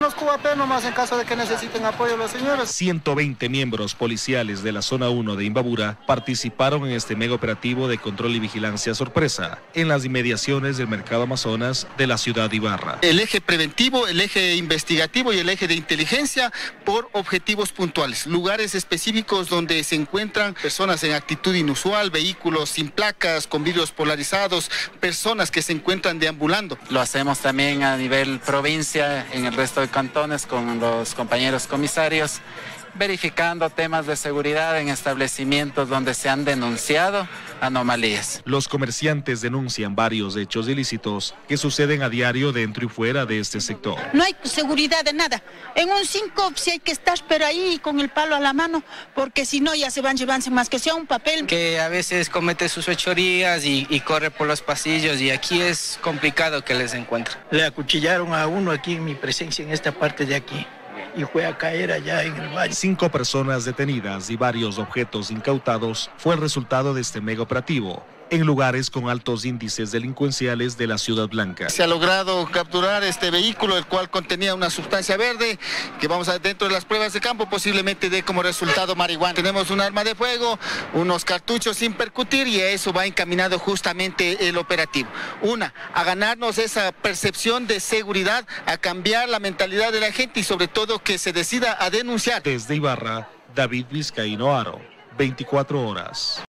Nos cubape nomás en caso de que necesiten apoyo los señores. 120 miembros policiales de la zona 1 de Imbabura participaron en este mega operativo de control y vigilancia sorpresa en las inmediaciones del mercado Amazonas de la ciudad de Ibarra. El eje preventivo, el eje investigativo y el eje de inteligencia por objetivos puntuales, lugares específicos donde se encuentran personas en actitud inusual, vehículos sin placas, con vidrios polarizados, personas que se encuentran deambulando. Lo hacemos también a nivel provincia, en el resto de cantones con los compañeros comisarios, verificando temas de seguridad en establecimientos donde se han denunciado anomalías. Los comerciantes denuncian varios hechos ilícitos que suceden a diario dentro y fuera de este sector. No hay seguridad de nada. En un 5 sí hay que estar, pero ahí con el palo a la mano, porque si no ya se van llevándose más que sea un papel. Que a veces comete sus fechorías y corre por los pasillos y aquí es complicado que les encuentre. Le acuchillaron a uno aquí en mi presencia en esta parte de aquí. Y fue a caer allá en el valle. 5 personas detenidas y varios objetos incautados fue el resultado de este mega operativo en lugares con altos índices delincuenciales de la Ciudad Blanca. Se ha logrado capturar este vehículo, el cual contenía una sustancia verde, que vamos a dentro de las pruebas de campo, posiblemente dé como resultado marihuana. Tenemos un arma de fuego, unos cartuchos sin percutir y a eso va encaminado justamente el operativo. A ganarnos esa percepción de seguridad, a cambiar la mentalidad de la gente y sobre todo que se decida a denunciar. Desde Ibarra, David Vizcaíno Aro, 24 horas.